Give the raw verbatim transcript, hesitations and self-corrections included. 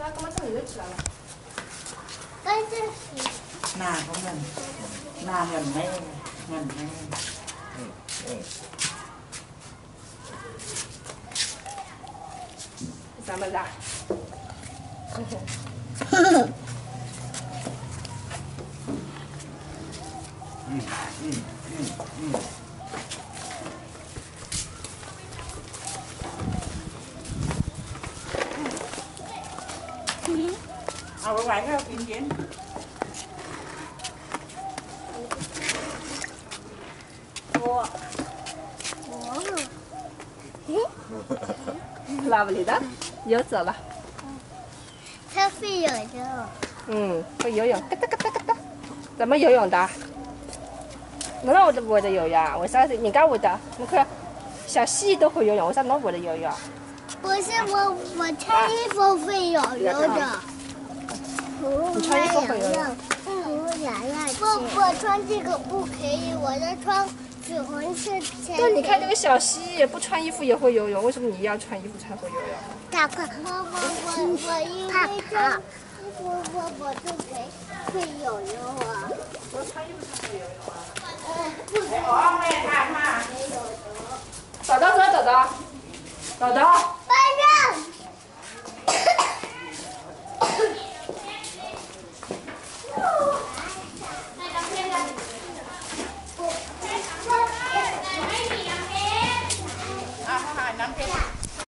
他干嘛这里又起来了？ 但是หน้าเขาเหมือนหน้าเหมือนแม่เหมือนแม่怎么啦？ 嗯嗯嗯嗯。เอาไว้ก็กินเย็น我拉不里的，游走了。 它会有的。 嗯，会游泳，咯哒咯哒咯哒。怎么游泳的？侬我都不会的游泳，为啥人家会的？你看，小蜥蜴都会游泳，为啥侬不会的游泳？ 不是我，我穿衣服会有游的。 你穿衣服会游泳？ 不，我穿这个不可以，我要穿粉红色。 对，你看这个小蜥蜴不穿衣服也会游泳，为什么你要穿衣服才会游泳？ 大快，我我我我因为这，我我我就可以会游泳啊。 我穿衣服才会游泳啊。 不可以。 哦，没看嘛。 找到找到找到，找到。